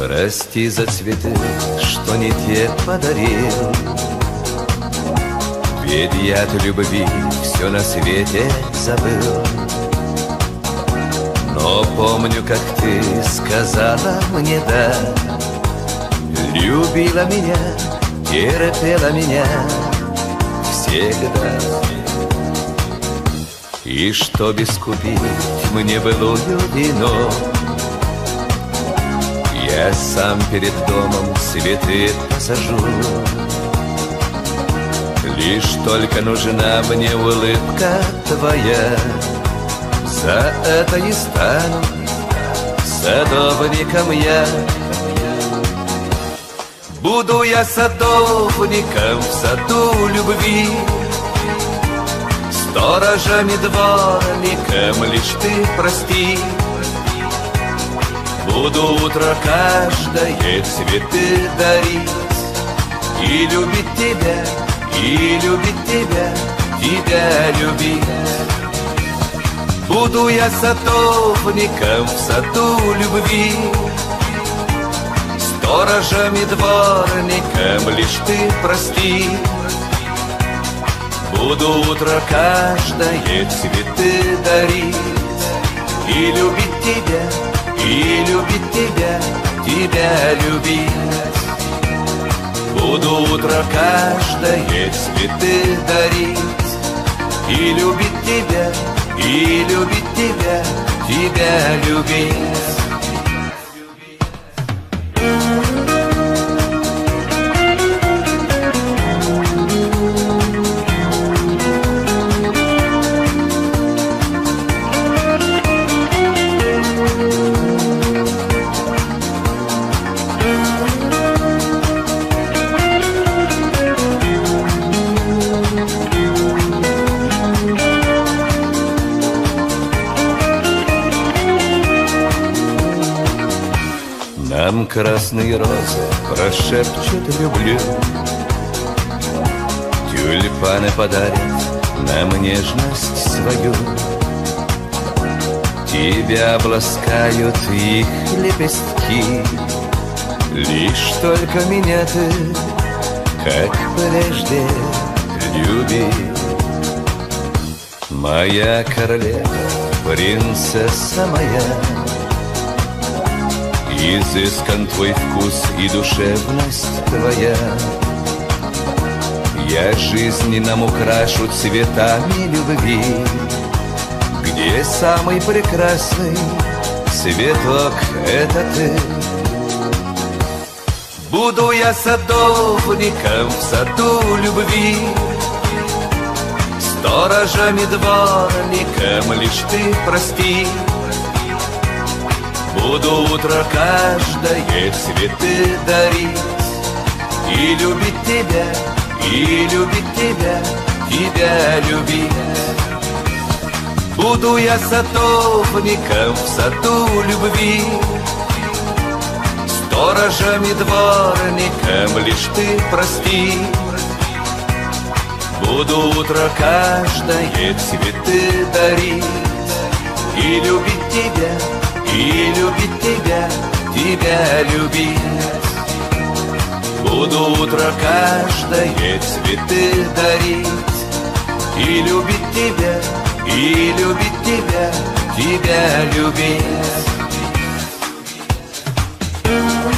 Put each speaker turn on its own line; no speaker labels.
Прости за цветы, что не те подарил. Ведь я от любви все на свете забыл. Но помню, как ты сказала мне «да». Любила меня, терпела меня всегда. И чтоб искупить мне былую вину, я сам перед домом цветы посажу. Лишь только нужна мне улыбка твоя, за это и стану садовником я. Буду я садовником в саду любви, сторожем и дворником, лишь ты прости. Буду утро каждое цветы дарить и любить тебя, и любить тебя, тебя любить. Буду я садовником в саду любви, сторожем и дворником, лишь ты прости. Буду утро каждое цветы дарить и любить тебя, и любить тебя, тебя любить. Буду утро каждое цветы дарить и любить тебя, и любить тебя, тебя любить. Нам красные розы прошепчут «люблю», тюльпаны подарят нам нежность свою. Тебя обласкают их лепестки, лишь только меня ты, как прежде, люби. Моя королева, принцесса моя, изыскан твой вкус и душевность твоя. Я жизнь нам украшу цветами любви, где самый прекрасный цветок — это ты. Буду я садовником в саду любви, сторожем и дворником, лишь ты прости. Буду утро каждое цветы дарить и любить тебя, и любить тебя, тебя любить. Буду я садовником в саду любви, сторожем и дворником, лишь ты прости. Буду утро каждое цветы дарить и любить тебя, и любить тебя, тебя любить. Буду утро каждое цветы дарить и любить тебя, и любить тебя, тебя любить.